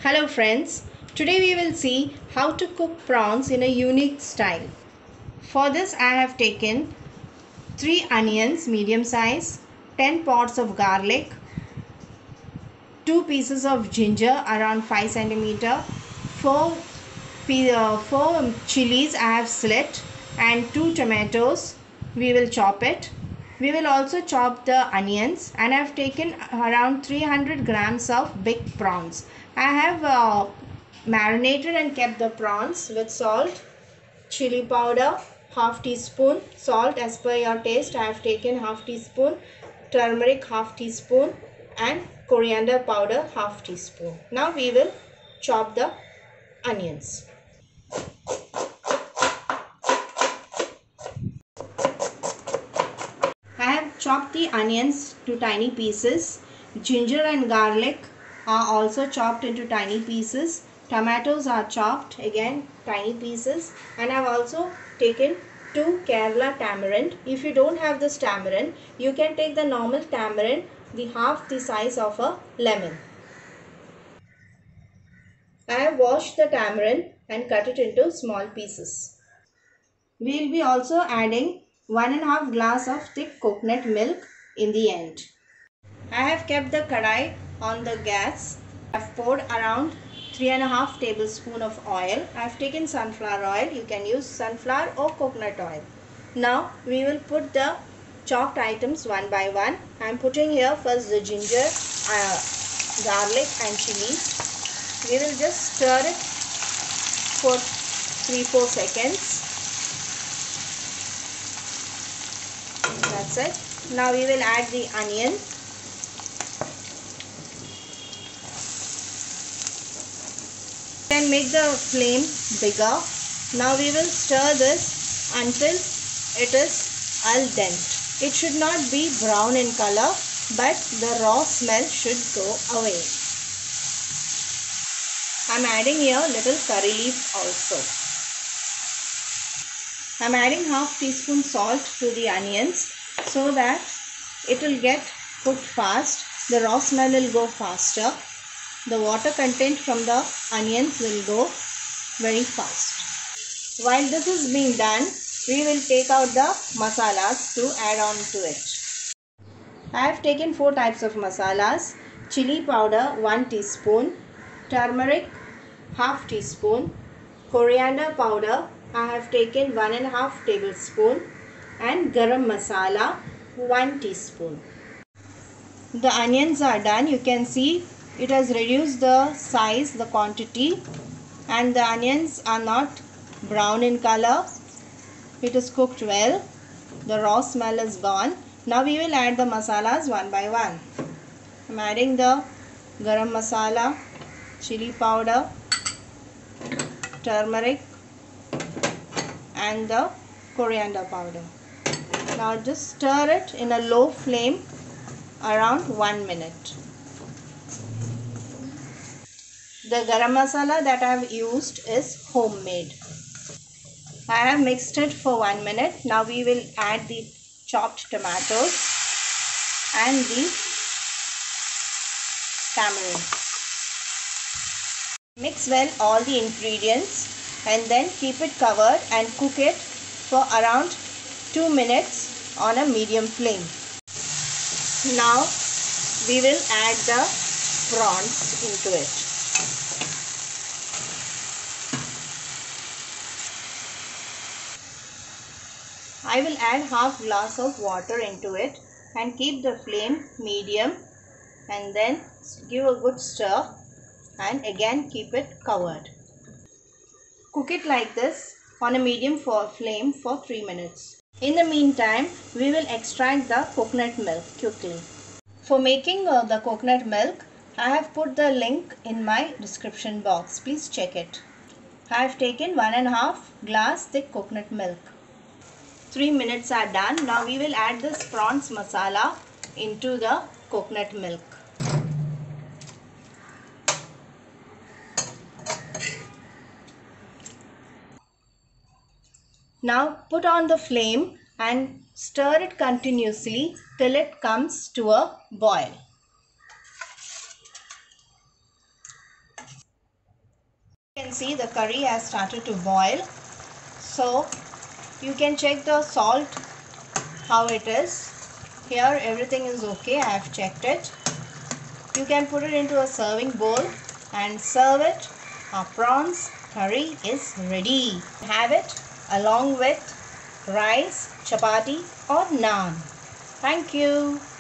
Hello friends, today we will see how to cook prawns in a unique style. For this I have taken 3 onions medium size, 10 pods of garlic, 2 pieces of ginger around 5 cm, 4 chilies I have slit and 2 tomatoes. We will chop it. We will also chop the onions and I have taken around 300 grams of big prawns. I have marinated and kept the prawns with salt, chili powder, half teaspoon, salt as per your taste. I have taken half teaspoon, turmeric half teaspoon and coriander powder half teaspoon. Now we will chop the onions. I have chopped the onions to tiny pieces. Ginger and garlic are also chopped into tiny pieces. Tomatoes are chopped again tiny pieces. And I have also taken 2 Kerala tamarind. If you don't have this tamarind, you can take the normal tamarind, the half the size of a lemon. I have washed the tamarind and cut it into small pieces. We will be also adding 1.5 glass of thick coconut milk in the end. I have kept the kadai on the gas. I have poured around 3.5 tablespoon of oil. I have taken sunflower oil. You can use sunflower or coconut oil. Now we will put the chopped items one by one. I am putting here first the ginger, garlic and chilies. We will just stir it for 3-4 seconds. That's it. Now we will add the onion. Then make the flame bigger. Now we will stir this until it is al dente. It should not be brown in color, but the raw smell should go away. I am adding here little curry leaf also. I am adding half teaspoon salt to the onions so that it will get cooked fast. The raw smell will go faster. The water content from the onions will go very fast. While this is being done, we will take out the masalas to add on to it. I have taken 4 types of masalas. Chili powder 1 teaspoon, turmeric half teaspoon, coriander powder I have taken 1.5 tablespoon and garam masala 1 teaspoon. The onions are done. You can see it has reduced the size, the quantity, and the onions are not brown in color. It is cooked well. The raw smell is gone. Now we will add the masalas one by one. I am adding the garam masala, chili powder, turmeric and the coriander powder. Now just stir it in a low flame around 1 minute. The garam masala that I have used is homemade. I have mixed it for 1 minute. Now we will add the chopped tomatoes and the tamarind. Mix well all the ingredients and then keep it covered and cook it for around 2 minutes on a medium flame. Now we will add the prawns into it. I will add half glass of water into it and keep the flame medium and then give a good stir and again keep it covered. Cook it like this on a medium flame for 3 minutes. In the meantime, we will extract the coconut milk quickly. For making the coconut milk, I have put the link in my description box. Please check it. I have taken 1.5 glass thick coconut milk. 3 minutes are done. Now we will add this prawns masala into the coconut milk. Now put on the flame and stir it continuously till it comes to a boil. You can see the curry has started to boil. So you can check the salt, how it is. Here everything is okay. I have checked it. You can put it into a serving bowl and serve it. Our prawns curry is ready. Have it along with rice, chapati or naan. Thank you.